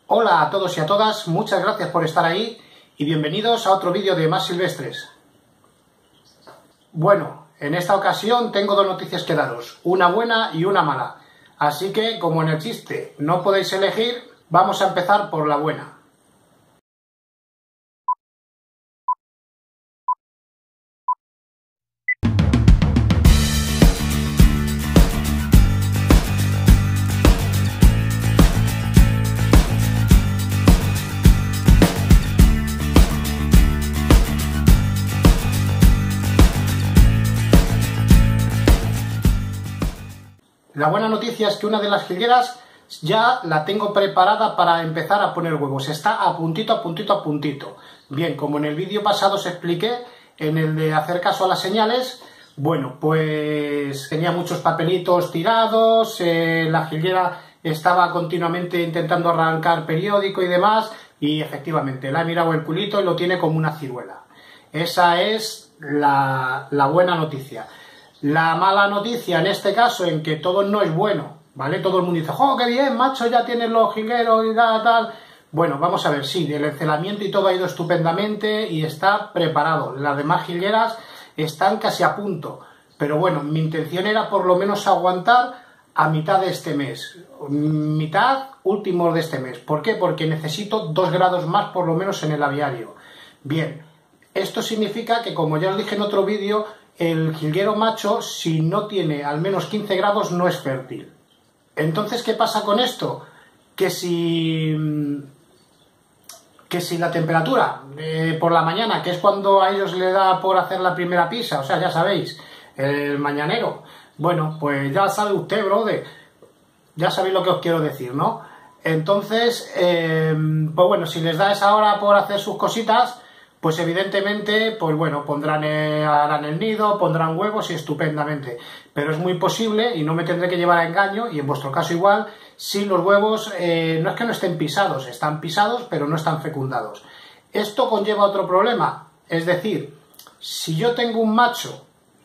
Hola a todos y a todas, muchas gracias por estar ahí y bienvenidos a otro vídeo de Más Silvestres. Bueno, en esta ocasión tengo dos noticias que daros, una buena y una mala. Así que, como en el chiste no podéis elegir, vamos a empezar por la buena. La buena noticia es que una de las jilgueras ya la tengo preparada para empezar a poner huevos. Está a puntito. Bien, como en el vídeo pasado os expliqué, en el de hacer caso a las señales, bueno, pues tenía muchos papelitos tirados, la jilguera estaba continuamente intentando arrancar periódico y demás, y efectivamente, le ha mirado el culito y lo tiene como una ciruela. Esa es la buena noticia. La mala noticia en este caso, en que todo no es bueno, ¿vale? Todo el mundo dice, ¡oh, qué bien, macho, ya tienes los jilgueros y tal! Bueno, vamos a ver, sí, el encelamiento y todo ha ido estupendamente y está preparado. Las demás jilgueras están casi a punto. Pero bueno, mi intención era por lo menos aguantar a mitad de este mes. Últimos de este mes. ¿Por qué? Porque necesito 2 grados más por lo menos en el aviario. Bien, esto significa que, como ya os dije en otro vídeo, el jilguero macho, si no tiene al menos 15 grados, no es fértil. Entonces, ¿qué pasa con esto? Que si la temperatura por la mañana, que es cuando a ellos le da por hacer la primera pisa, o sea, ya sabéis, el mañanero, bueno, pues ya sabe usted, brother, ya sabéis lo que os quiero decir, ¿no? Entonces, pues bueno, si les da esa hora por hacer sus cositas, pues evidentemente, pues bueno, harán el nido, pondrán huevos y estupendamente. Pero es muy posible, y no me tendré que llevar a engaño, y en vuestro caso igual, si los huevos no es que no estén pisados, están pisados pero no están fecundados. Esto conlleva otro problema, es decir, si yo tengo un macho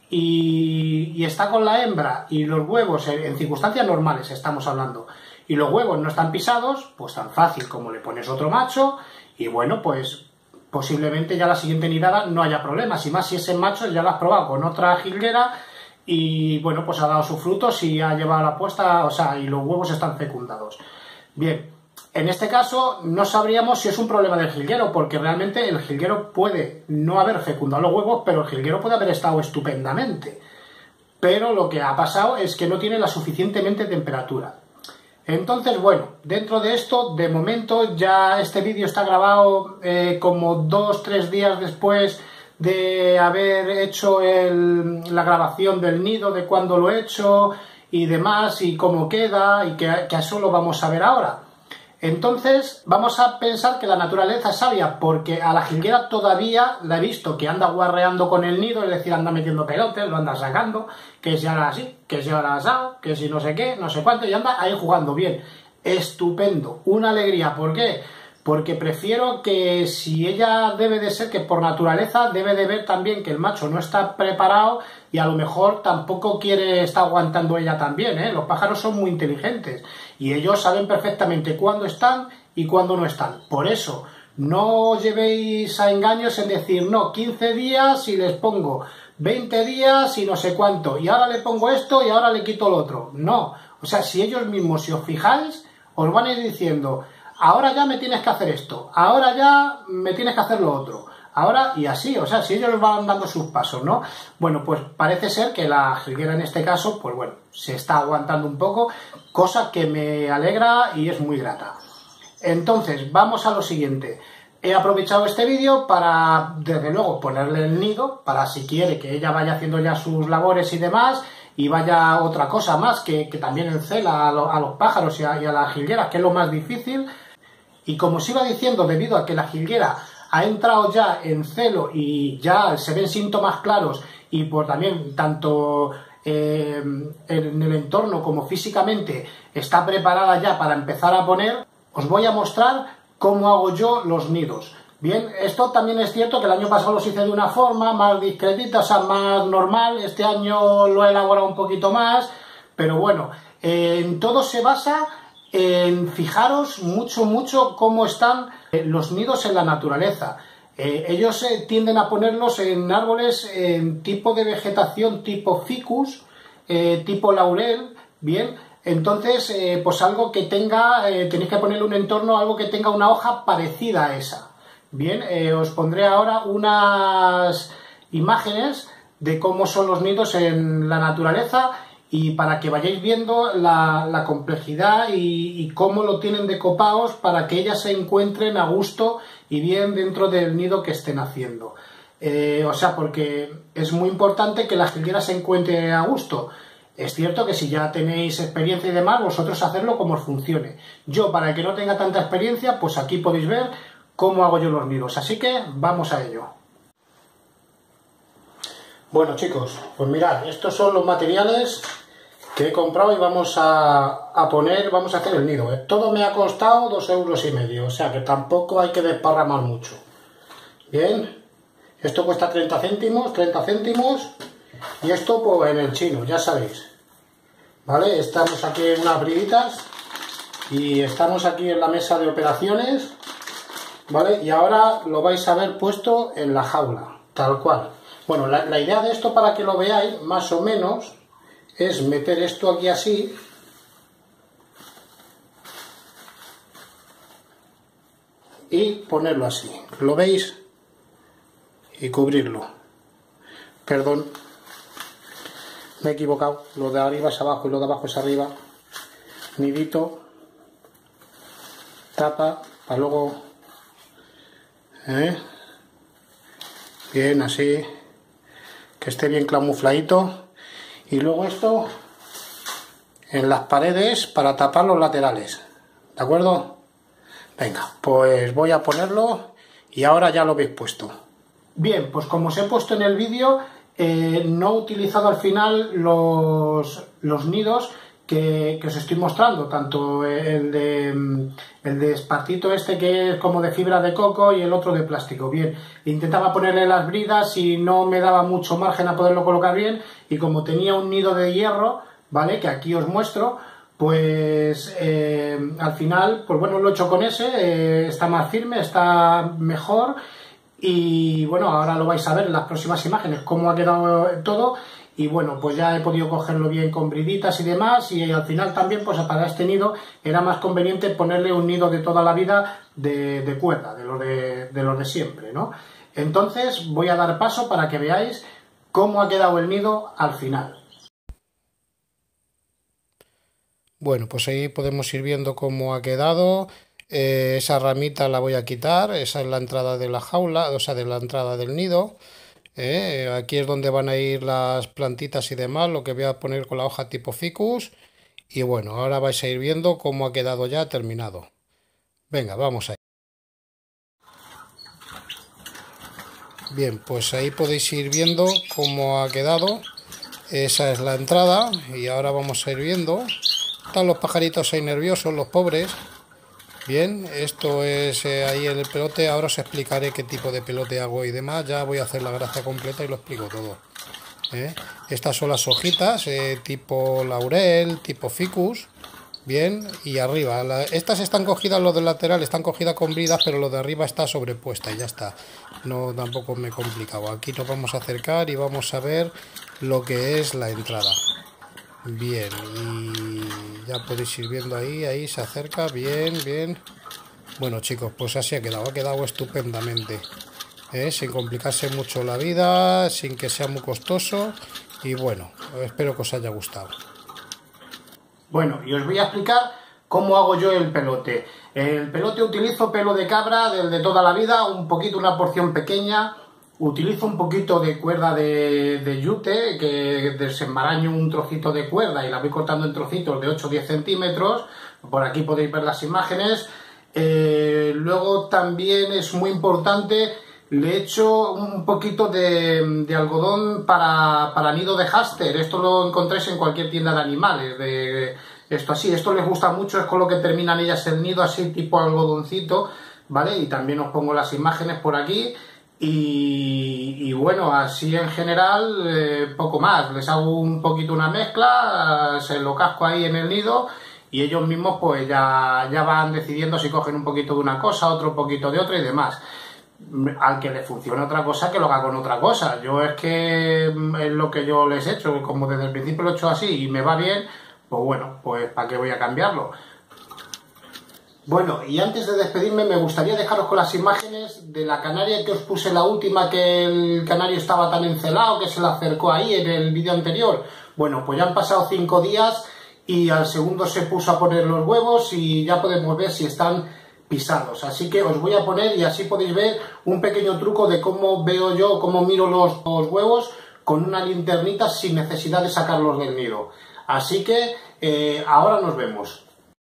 y está con la hembra y los huevos, en circunstancias normales estamos hablando, y los huevos no están pisados, pues tan fácil como le pones otro macho y bueno, pues posiblemente ya la siguiente nidada no haya problemas, y más si ese macho ya lo has probado con otra jilguera y bueno, pues ha dado sus frutos y ha llevado la puesta, o sea, y los huevos están fecundados. Bien, en este caso no sabríamos si es un problema del jilguero, porque realmente el jilguero puede no haber fecundado los huevos, pero el jilguero puede haber estado estupendamente. Pero lo que ha pasado es que no tiene la suficientemente temperatura. Entonces, bueno, dentro de esto, de momento, ya este vídeo está grabado como 2-3 días después de haber hecho la grabación del nido, de cuándo lo he hecho y demás, y cómo queda, y que a eso lo vamos a ver ahora. Entonces, vamos a pensar que la naturaleza es sabia, porque a la jilguera todavía la he visto que anda guarreando con el nido, es decir, anda metiendo pelotes, lo anda sacando, que si ahora así, que si ahora asado, que si no sé qué, no sé cuánto, y anda ahí jugando bien. Estupendo, una alegría. ¿Por qué? Porque prefiero que, si ella debe de ser, que por naturaleza debe de ver también que el macho no está preparado y a lo mejor tampoco está aguantando ella también, ¿eh? Los pájaros son muy inteligentes y ellos saben perfectamente cuándo están y cuándo no están. Por eso, no os llevéis a engaños en decir, no, 15 días y les pongo 20 días y no sé cuánto, y ahora le pongo esto y ahora le quito lo otro. No, o sea, si ellos mismos, si os fijáis, os van a ir diciendo, ahora ya me tienes que hacer esto, ahora ya me tienes que hacer lo otro, ahora, y así, o sea, si ellos van dando sus pasos, ¿no? Bueno, pues parece ser que la jilguera en este caso, pues bueno, se está aguantando un poco, cosa que me alegra y es muy grata. Entonces, vamos a lo siguiente. He aprovechado este vídeo para, desde luego, ponerle el nido, para si quiere que ella vaya haciendo ya sus labores y demás, y vaya otra cosa más que también encela a los pájaros y a las jilgueras, que es lo más difícil. Y como os iba diciendo, debido a que la jilguera ha entrado ya en celo y ya se ven síntomas claros, y por también tanto en el entorno como físicamente está preparada ya para empezar a poner, os voy a mostrar cómo hago yo los nidos. Bien, esto también es cierto que el año pasado los hice de una forma más discretita, o sea, más normal. Este año lo he elaborado un poquito más, pero bueno, en todo se basa en fijaros mucho cómo están los nidos en la naturaleza. Ellos tienden a ponerlos en árboles en tipo de vegetación tipo ficus, tipo laurel, bien. Entonces, pues algo que tenga, tenéis que ponerle un entorno, algo que tenga una hoja parecida a esa. Bien, os pondré ahora unas imágenes de cómo son los nidos en la naturaleza y para que vayáis viendo la complejidad y cómo lo tienen decopados para que ellas se encuentren a gusto y bien dentro del nido que estén haciendo. O sea, porque es muy importante que la jilguera se encuentre a gusto. Es cierto que si ya tenéis experiencia y demás, vosotros hacedlo como os funcione. Yo, para el que no tenga tanta experiencia, pues aquí podéis ver cómo hago yo los nidos. Así que vamos a ello. Bueno, chicos, pues mirad, estos son los materiales que he comprado y vamos a poner, vamos a hacer el nido. Todo me ha costado 2,5 €, o sea que tampoco hay que desparramar mucho. Bien, esto cuesta 30 céntimos. Y esto pues en el chino, ya sabéis. ¿Vale? Estamos aquí en unas briditas y estamos aquí en la mesa de operaciones. ¿Vale? Y ahora lo vais a ver puesto en la jaula, tal cual. Bueno, la idea de esto, para que lo veáis, más o menos, es meter esto aquí así. Y ponerlo así. ¿Lo veis? Y cubrirlo. Perdón. Me he equivocado, lo de arriba es abajo y lo de abajo es arriba. Nidito, tapa, para luego, bien, así, que esté bien camufladito. Y luego esto en las paredes para tapar los laterales, ¿de acuerdo? Venga, pues voy a ponerlo y ahora ya lo habéis puesto. Bien, pues como os he puesto en el vídeo, no he utilizado al final los nidos que os estoy mostrando, tanto el de espartito este, que es como de fibra de coco, y el otro de plástico. Bien, intentaba ponerle las bridas y no me daba mucho margen a poderlo colocar bien, y como tenía un nido de hierro, ¿vale?, que aquí os muestro, pues al final, pues bueno, lo he hecho con ese, está más firme, está mejor. Y bueno, ahora lo vais a ver en las próximas imágenes cómo ha quedado todo. Y bueno, pues ya he podido cogerlo bien con briditas y demás. Y al final también, pues para este nido era más conveniente ponerle un nido de toda la vida de cuerda, de los de siempre, ¿no? Entonces voy a dar paso para que veáis cómo ha quedado el nido al final. Bueno, pues ahí podemos ir viendo cómo ha quedado. Esa ramita la voy a quitar, esa es la entrada de la jaula, o sea, de la entrada del nido. Aquí es donde van a ir las plantitas y demás, lo que voy a poner con la hoja tipo ficus. Y bueno, ahora vais a ir viendo cómo ha quedado ya terminado. Venga, vamos ahí. Bien, pues ahí podéis ir viendo cómo ha quedado. Esa es la entrada y ahora vamos a ir viendo. Están los pajaritos ahí nerviosos, los pobres. Bien, esto es ahí el pelote. Ahora os explicaré qué tipo de pelote hago y demás. Ya voy a hacer la gracia completa y lo explico todo. Estas son las hojitas, tipo laurel, tipo ficus. Bien, y arriba. Estas están cogidas, los del lateral están cogidas con bridas, pero lo de arriba está sobrepuesta y ya está. No, tampoco me he complicado. Aquí nos vamos a acercar y vamos a ver lo que es la entrada. Bien, y ya podéis ir viendo ahí se acerca, bien. Bueno, chicos, pues así ha quedado estupendamente, sin complicarse mucho la vida, sin que sea muy costoso, y bueno, espero que os haya gustado. Bueno, y os voy a explicar cómo hago yo el pelote. El pelote utilizo pelo de cabra del de toda la vida, un poquito, una porción pequeña. Utilizo un poquito de cuerda de yute, que desenmaraño un trocito de cuerda y la voy cortando en trocitos de 8 o 10 centímetros. Por aquí podéis ver las imágenes. Luego también es muy importante, le echo un poquito de algodón para nido de hámster. Esto lo encontráis en cualquier tienda de animales. Esto les gusta mucho, es con lo que terminan ellas el nido, así tipo algodoncito, ¿vale? Y también os pongo las imágenes por aquí. Y bueno, así en general poco más, les hago un poquito una mezcla, se lo casco ahí en el nido y ellos mismos pues ya van decidiendo si cogen un poquito de una cosa, otro poquito de otra y demás. Al que le funcione otra cosa, que lo haga con otra cosa. Yo es que es lo que yo les he hecho, como desde el principio lo he hecho así y me va bien, pues bueno, pues ¿para qué voy a cambiarlo? Bueno, y antes de despedirme me gustaría dejaros con las imágenes de la canaria que os puse la última, que el canario estaba tan encelado que se le acercó ahí en el vídeo anterior. Bueno, pues ya han pasado 5 días y al segundo se puso a poner los huevos y ya podemos ver si están pisados. Así que os voy a poner y así podéis ver un pequeño truco de cómo veo yo, cómo miro los huevos con una linternita sin necesidad de sacarlos del nido. Así que ahora nos vemos.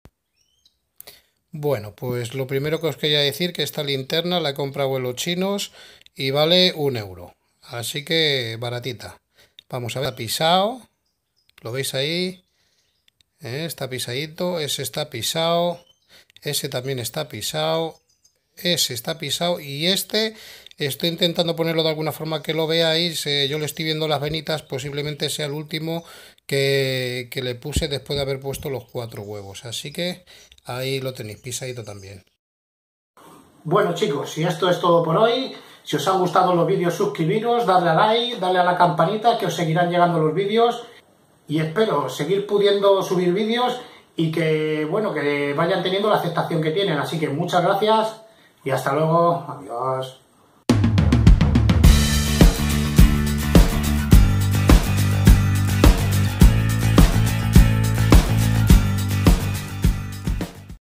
Bueno, pues lo primero que os quería decir que esta linterna la he comprado en los chinos y vale 1 euro. Así que baratita. Vamos a ver, está pisado. ¿Lo veis ahí? Está pisadito. Ese está pisado. Ese también está pisado. Ese está pisado. Y este estoy intentando ponerlo de alguna forma que lo veáis. Yo le estoy viendo las venitas. Posiblemente sea el último que le puse después de haber puesto los 4 huevos. Así que ahí lo tenéis, pisadito también. Bueno chicos, y esto es todo por hoy. Si os han gustado los vídeos, suscribiros, darle a like, darle a la campanita, que os seguirán llegando los vídeos. Y espero seguir pudiendo subir vídeos y que, bueno, que vayan teniendo la aceptación que tienen. Así que muchas gracias y hasta luego. Adiós.